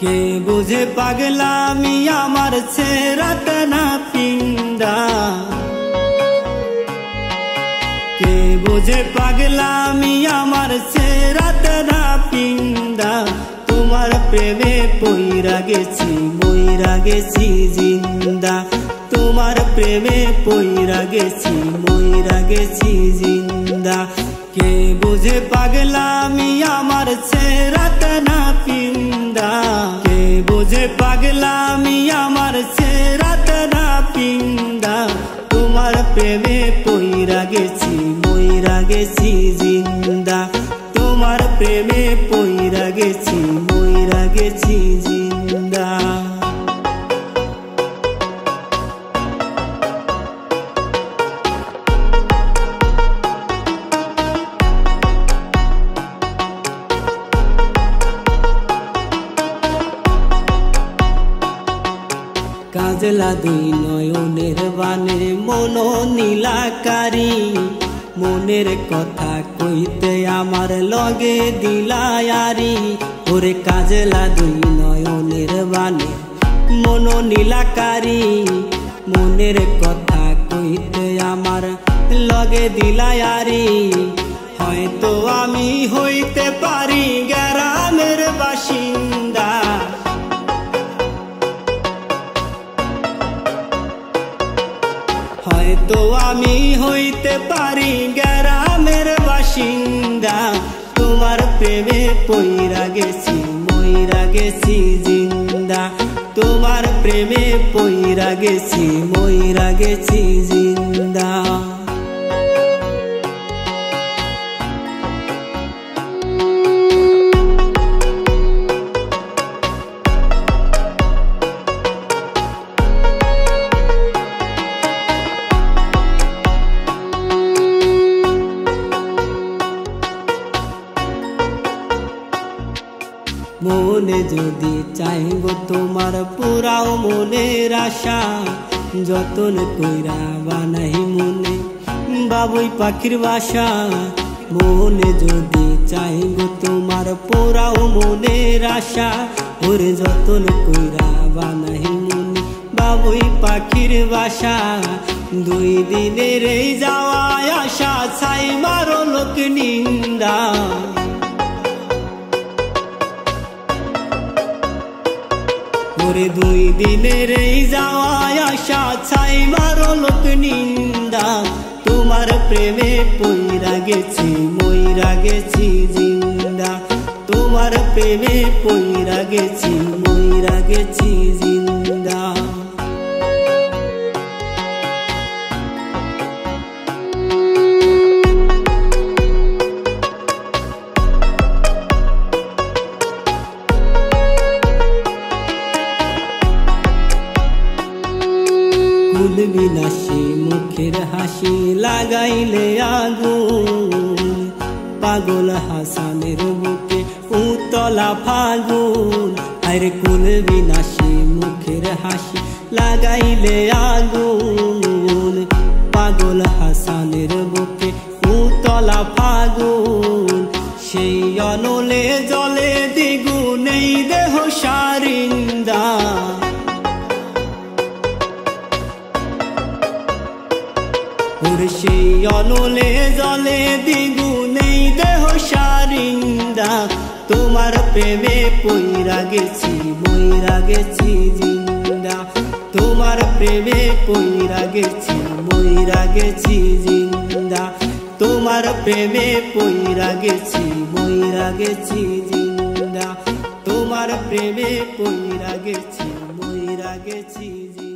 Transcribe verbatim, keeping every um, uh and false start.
কে বুঝে পাগলামি আমার ছেড়াত না পিন্দা, কে বুঝে পাগলামি আমার ছেড়াত না পিন্দা। তোমার প্রেমে পইরা গেছি মইরা গেছি জিন্দা, তোমার প্রেমে পইরা গেছি মইরা গেছি জিন্দা। কে বুঝে পাগলামি আমার ছেড়াত না পিন্দা, কে বুঝে পাগলামি আমার ছেড়াত না পিন্দা। তোমার প্রেমে পইরা গেছি মইরা গেছি জিন্দা, তোমার প্রেমে পইরা গেছি মইরা গেছি জিন্দা। কাজলা দুই নয়নের বানে মন নীলাকারী, মনের কথা কইতে আমার লগে দিলায়ারি। ওরে কাজলা দুই নয়নের বানে মন নীলাকারী, মনের কথা কইতে আমার লগে দিলায়ারি। হয়তো আমি হইতে পারি গ্রামের বাসিন্দা, হয়তো আমি হইতে পারি গ্রামের বাসিন্দা। তোমার প্রেমে পইরা গেছি মইরা গেছি জিন্দা, তোমার প্রেমে পইরা গেছি মইরা গেছি জিন্দা। মনে যদি চাইব তোমার পুরাও মনের আশা, যতন কইরা বানাই মনে বাবুই পাখির বাসা। মনে যদি চাইব তোমার পুরাও মনের আশা, ওরে যতন কইরা বানাই মনে বাবুই পাখির বাসা। দুই দিনের এই যাওয়া আশা ছাই মারো লোক নিন্দা, ওরে দুই দিনের এই যাওয়া আশা ছাই মারো লোক নিন্দা। তোমার প্রেমে পইরা গেছি মইরা গেছি জিন্দা, তোমার প্রেমে পইরা গেছি মইরা গেছি জিন্দা। কুল বিনাশী মুখের হাসি লাগাইলে আগুন, পাগল হাসানের বুকে উতলা ফাগুন। আরে কুল বিনাশী মুখের হাসি লাগাইলে আগুন, পাগল হাসানের বুকে উতলা ফাগুন। সেই অনলে জলে দ্বিগুণেই দেহ সারিন্দা, ওরে সেই অনলে জলে দ্বিগুণেই দেহ সারিন্দা। তোমার প্রেমে পইরা গেছি মইরা গেছি জিন্দা, তোমার প্রেমে পইরা গেছি মইরা গেছি জিন্দা, তোমার প্রেমে পইরা গেছি মইরা গেছি জিন্দা, তোমার প্রেমে পইরা গেছি মইরা গেছি।